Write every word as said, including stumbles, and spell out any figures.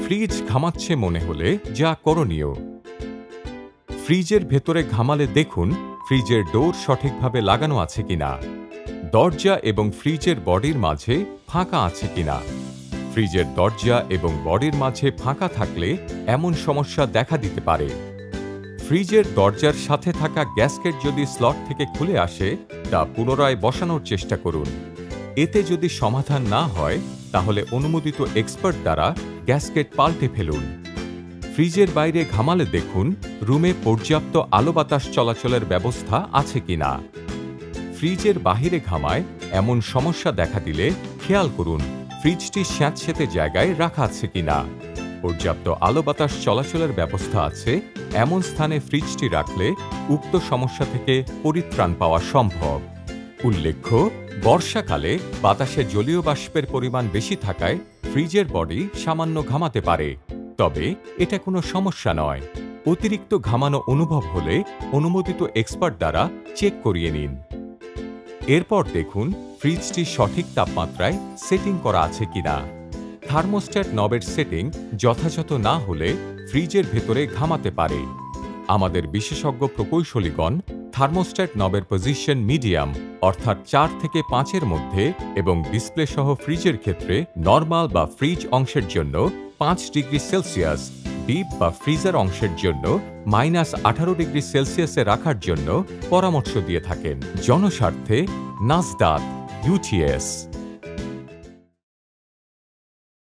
Fridge ঘামাচ্ছে মনে হলে যা করণীয়। ফ্রিজের ভেতরে ঘামালে দেখুন ফ্রিজের ডোর সঠিকভাবে লাগানো আছে কিনা, দরজা এবং ফ্রিজের বডির মাঝে ফাঁকা আছে কিনা। ফ্রিজের দরজা এবং বডির মাঝে ফাঁকা থাকলে এমন সমস্যা দেখা দিতে পারে। ফ্রিজের দরজার সাথে থাকা গ্যাসকেট যদি স্লট থেকে খুলে আসে তা পুনরায় বসানোর চেষ্টা করুন। এতে যদি সমাধান না হয় তাহলে অনুমোদিত এক্সপার্ট দ্বারা গ্যাসকেট পাল্টে ফেলুন। ফ্রিজের বাইরে ঘামালে দেখুন রুমে পর্যাপ্ত আলো বাতাস চলাচলের ব্যবস্থা আছে কিনা। ফ্রিজের বাহিরে ঘামায় এমন সমস্যা দেখা দিলে খেয়াল করুন ফ্রিজটি স্যাঁতসেঁতে জায়গায় রাখা আছে কিনা। পর্যাপ্ত আলো বাতাস চলাচলের ব্যবস্থা আছে এমন স্থানে ফ্রিজটি রাখলে উক্ত সমস্যা থেকে পরিত্রাণ পাওয়া সম্ভব। উল্লেখ্য, বর্ষাকালে বাতাসে জলীয় বাষ্পের পরিমাণ বেশি থাকায় ফ্রিজের বডি সামান্য ঘামাতে পারে, তবে এটা কোনো সমস্যা নয়। অতিরিক্ত ঘামানো অনুভব হলে অনুমোদিত এক্সপার্ট দ্বারা চেক করিয়ে নিন। এরপর দেখুন ফ্রিজটি সঠিক তাপমাত্রায় সেটিং করা আছে কিনা। থার্মোস্ট্যাট নবের সেটিং যথাযথ না হলে ফ্রিজের ভেতরে ঘামাতে পারে। আমাদের বিশেষজ্ঞ প্রকৌশলীগণ থার্মোস্ট্যাট নবের পজিশন মিডিয়াম অর্থাৎ চার থেকে পাঁচের মধ্যে এবং ডিসপ্লে সহ ফ্রিজের ক্ষেত্রে নরমাল বা ফ্রিজ অংশের জন্য পাঁচ ডিগ্রি সেলসিয়াস, ডিপ বা ফ্রিজার অংশের জন্য মাইনাস আঠারো ডিগ্রি সেলসিয়াসে রাখার জন্য পরামর্শ দিয়ে থাকেন। জনস্বার্থে নাসদাত ইউটিএস।